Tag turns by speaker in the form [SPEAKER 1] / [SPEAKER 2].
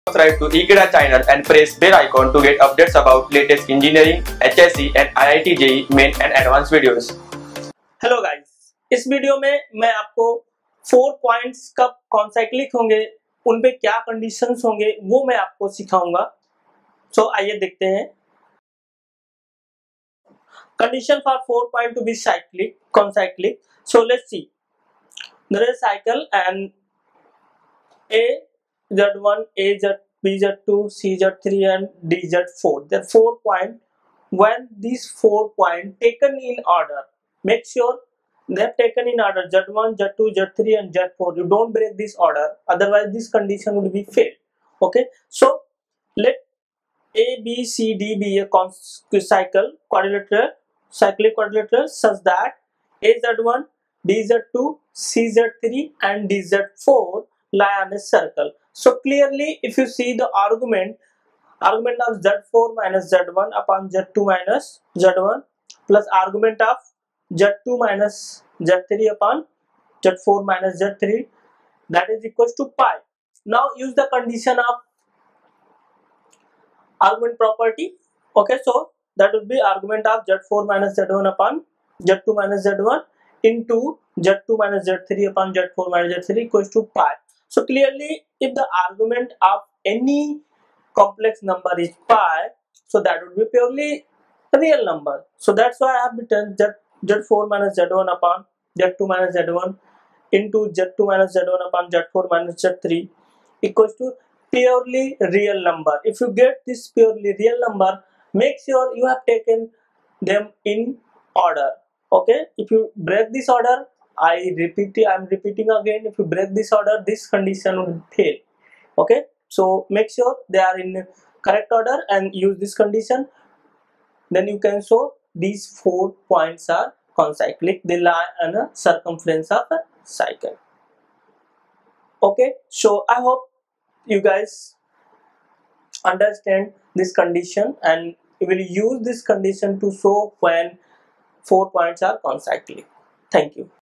[SPEAKER 1] Subscribe to Ekeeda channel and press bell icon to get updates about latest engineering, HSC and IIT JEE main and advanced videos.
[SPEAKER 2] Hello guys, इस video में मैं आपको 4 points कब कौन cyclic होंगे, उन पे क्या कंडीशंस होंगे वो मैं आपको सिखाऊंगा। सो आइए देखते हैं। Condition for 4 point two be cyclic, कौन cyclic. So let's see, there is cycle and A Z1, A Z, B Z2, C Z3 and D Z4. There are 4 points. When these 4 points taken in order, make sure they are taken in order Z1, Z2, Z3 and Z4. You don't break this order, otherwise this condition would be failed. Okay, so let A, B, C, D be a cyclic quadrilateral such that A Z1, D Z2, C Z3 and D Z4 lie on a circle. So clearly, if you see the argument of Z4 minus Z1 upon Z2 minus Z1 plus argument of Z2 minus Z3 upon Z4 minus Z3, that is equals to pi. Now use the condition of argument property. Okay, so that would be argument of Z4 minus Z1 upon Z2 minus Z1 into Z2 minus Z3 upon Z4 minus Z3 equals to pi. So clearly, if the argument of any complex number is pi, so that would be purely real number. So that's why I have written Z4 minus Z1 upon Z2 minus Z1 into Z2 minus Z1 upon Z4 minus Z3 equals to purely real number. If you get this purely real number, make sure you have taken them in order. Okay, if you break this order, I'm repeating again, if you break this order, this condition will fail. Okay, so make sure they are in correct order and use this condition, then you can show these 4 points are concyclic, they lie on a circumference of a cycle. Okay, so I hope you guys understand this condition and you will use this condition to show when 4 points are concyclic. Thank you.